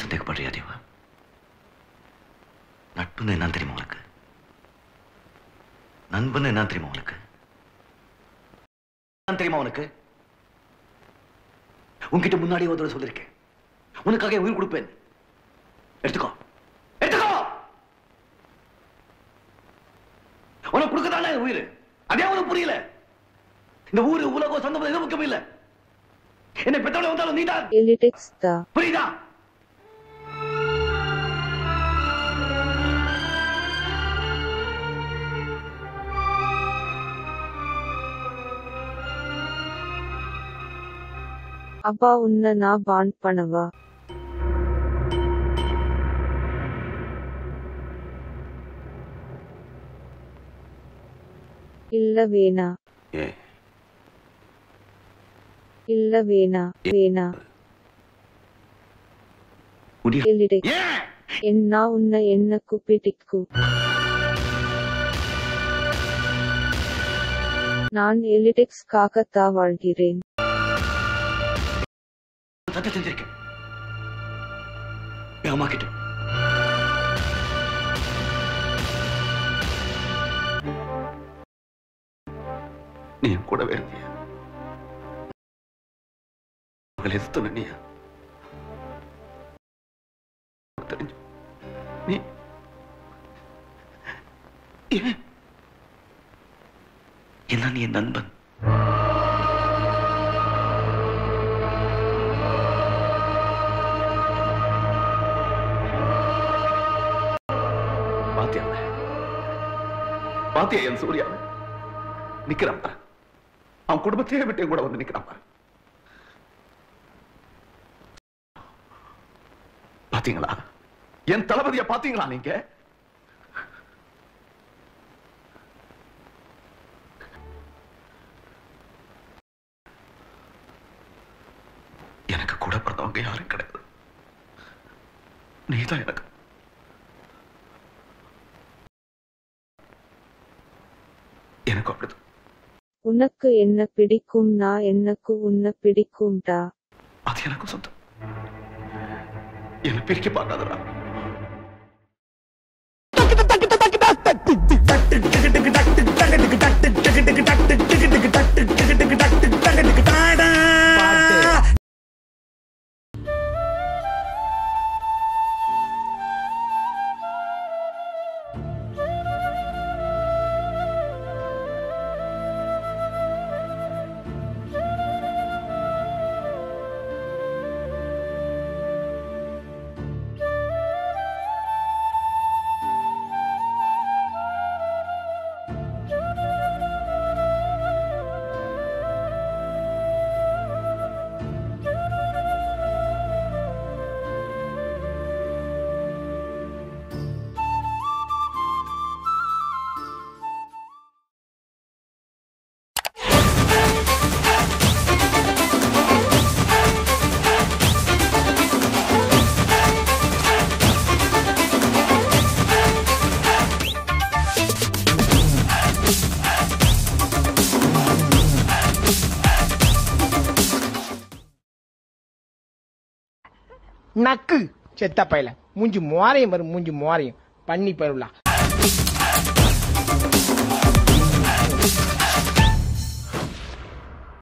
சந்தேகப்படுறியா தேவா? நட்புன்னு என்ன தெரியுமா உனக்கு? நண்பன் என்ன தெரியுமா உனக்கு? தெரியுமா உனக்கு? உன்கிட்ட முன்னாடி ஒரு தடவை சொல்லிருக்கேன், உனக்காக உயிர் கொடுப்பேன். எடுத்துக்கோ, எடுத்துக்கோ. உனக்கு கொடுக்கதானே உயிர், அதே உனக்கு புரியல. இந்த ஊரு உலகம் சொந்தம் எதுவும் முக்கியம் இல்ல. என்னை பெற்றோட வந்தாலும் நீதான், புரியுதா? அப்பா உன்ன நான் பாண்ட் பண்ணவா? இல்ல வேணா. இல்ல வேணா வேணா. என்ன உன்ன என்ன கூப்பிட்டிக்கு? நான் எலிடெக்ஸ் காகத்தா வாழ்கிறேன். சத்தியம் செஞ்சிருக்கேன் என் அம்மா கிட்ட. நீ என் கூடவே இருந்தியா? அவங்களை எதிர்த்து நின்னியா? தெரிஞ்சு நீ என்ன நீ என் நண்பன். பாத்தியா என் சூர்யாவை நிக்கிறான் பாரு. அவன் குடும்பத்தையே விட்டு கூட வந்து நிக்கிறான் பாரு. பாத்தீங்களா என் தளபதியை? பாத்தீங்களா நீங்க? எனக்கு கூட பிறந்தவங்க யாரும் கிடையாது. நீதான் எனக்கு. எனக்கு அப்படிதான். உனக்கு என்ன பிடிக்கும், நான் எனக்கு உன்ன பிடிக்கும்டா. அது எனக்கு சொந்தம். என்ன பிரிக்க பார்க்காதடா. நக்கு செத்த பையல மூஞ்சி மோரையும் வரும், மூஞ்சி மோரையும் பண்ணி பருவலா.